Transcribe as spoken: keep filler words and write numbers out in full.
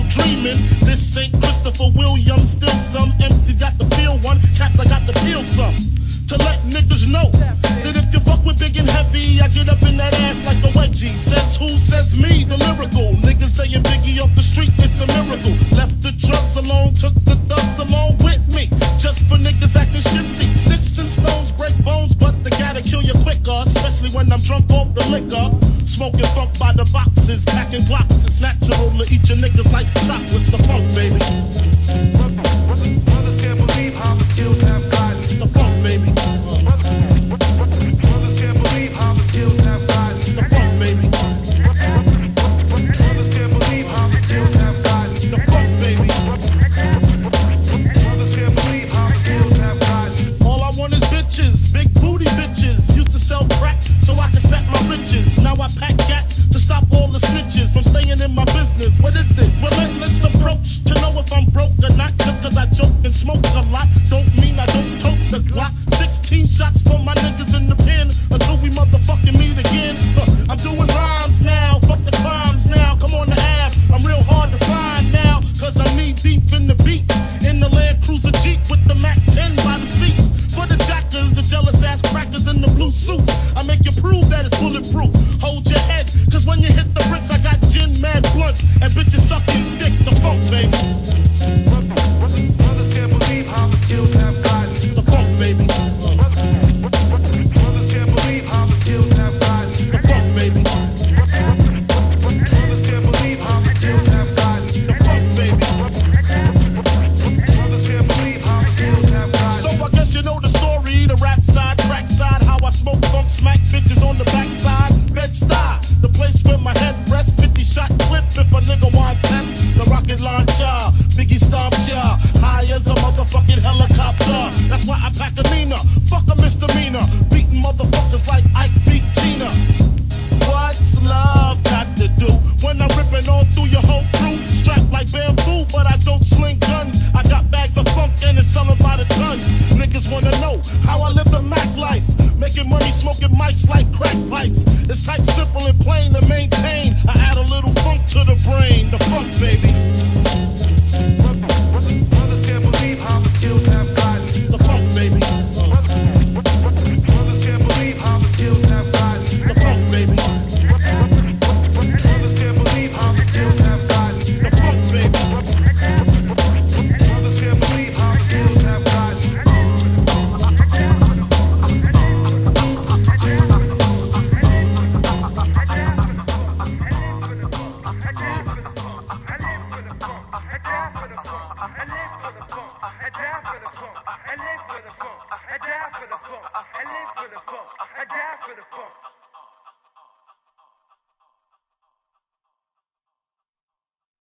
dreaming. This ain't Christopher Williams, still some M C got the feel one, cats I got the feel some. To let niggas know that if you fuck with big and heavy, I get up in that ass like a wedgie. Says who? Says me, the lyrical. Niggas saying Biggie off the street, it's a miracle. Left the drugs alone, took the thugs along with me. Just for niggas acting shifty. Sticks and stones break bones, but they gotta kill you quicker. Especially when I'm drunk off the liquor. Smoking funk by the boxes, packing blocks. It's natural to eat your niggas like chocolates. The funk, baby. Brothers can't believe how the skills have gotten. The funk, baby. Brothers can't believe how the skills have gotten. The funk, baby. Brothers can't believe how the skills have gotten. The funk, baby. Brothers can't believe how the skills have gotten. All I want is bitches, big booty bitches. Used to sell crack so I can stack my riches. Now I pack cats to stop all the snitches from staying in my business. What is this? Relentless approach to know if I'm broke or not. Just cause I joke and smoke a lot don't mean I don't tote the Glock. Sixteen shots for my niggas in the pen until we motherfucking meet again. Huh, I'm doing rhymes now, fuck the crimes now. Come on the Ave, I'm real hard to find now. Cause I'm knee deep in the beats. In the Land Cruiser Jeep with the Mac ten by the seats. For the jackers, the jealous ass crackers in the blue suits. I make you prove that it's bulletproof. Hold your head, cause when you hit the bricks, I got gin, mad blunts, and bitches sucking dick. The funk, baby. Brothers can't believe how the skills have gotten. The funk, baby. Brothers can't believe how the skills have gotten. The funk, baby. Brothers can't believe how the skills have gotten. The funk, baby. Brothers can't believe how the skills have gotten. So I guess you know the story, the rap side, crack side, how I smoke funk, smack bitches on the backside. Bed-Stuy, the place where my head rests. fifty shot clip if a nigga want test. The rocket launcher, Biggie stomped ya, high as a motherfucking helicopter. That's why I pack a Nina, fuck a misdemeanor, beating motherfuckers like Ike beat Tina. What's love got to do when I'm ripping on through your whole crew? Strapped like bamboo, but I don't sling guns. I got bags of funk and it's selling by the tons. Niggas wanna know how I live the Mac life, making money smoking mics like crack pipes. It's type simple and plain to maintain. I add a little funk to the brain. The funk, baby. Brothers can't believe how the skills have gotten. The funk, baby. Brothers can't believe how the skills have gotten. The funk, baby. Brothers can't believe how the skills have gotten. The funk, baby. Brothers can't believe how the skills have gotten. I die for the funk.